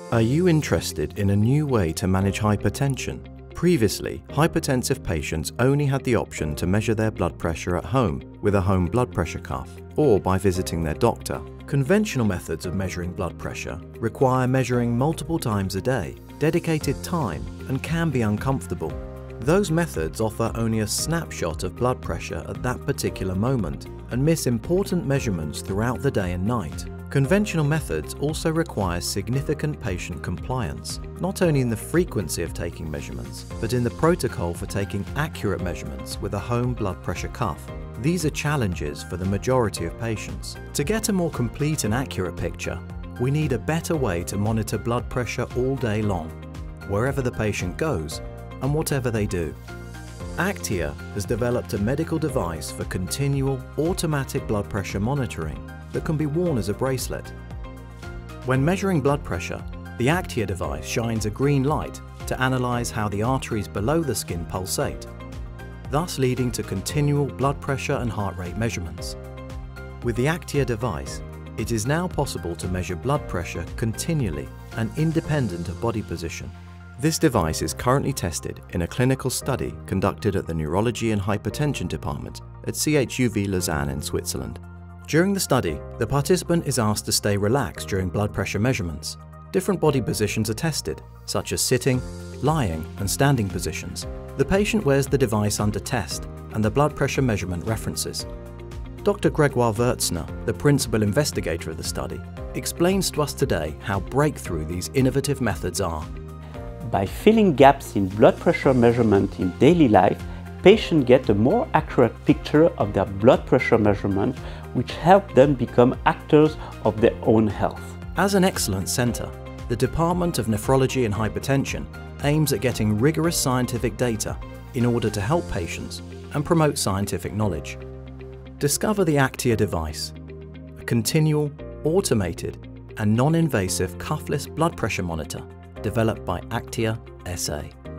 Are you interested in a new way to manage hypertension? Previously, hypertensive patients only had the option to measure their blood pressure at home with a home blood pressure cuff or by visiting their doctor. Conventional methods of measuring blood pressure require measuring multiple times a day, dedicated time, and can be uncomfortable. Those methods offer only a snapshot of blood pressure at that particular moment and miss important measurements throughout the day and night. Conventional methods also require significant patient compliance, not only in the frequency of taking measurements, but in the protocol for taking accurate measurements with a home blood pressure cuff. These are challenges for the majority of patients. To get a more complete and accurate picture, we need a better way to monitor blood pressure all day long, wherever the patient goes and whatever they do. Aktiia has developed a medical device for continual automatic blood pressure monitoring that can be worn as a bracelet. When measuring blood pressure, the Aktiia device shines a green light to analyse how the arteries below the skin pulsate, thus leading to continual blood pressure and heart rate measurements. With the Aktiia device, it is now possible to measure blood pressure continually and independent of body position. This device is currently tested in a clinical study conducted at the Neurology and Hypertension Department at CHUV Lausanne in Switzerland. During the study, the participant is asked to stay relaxed during blood pressure measurements. Different body positions are tested, such as sitting, lying, and standing positions. The patient wears the device under test and the blood pressure measurement references. Dr. Gregoire Wurzner, the principal investigator of the study, explains to us today how breakthrough these innovative methods are. By filling gaps in blood pressure measurement in daily life, patients get a more accurate picture of their blood pressure measurement, which help them become actors of their own health. As an excellence centre, the Department of Nephrology and Hypertension aims at getting rigorous scientific data in order to help patients and promote scientific knowledge. Discover the Aktiia device, a continual, automated and non-invasive cuffless blood pressure monitor developed by Aktiia SA.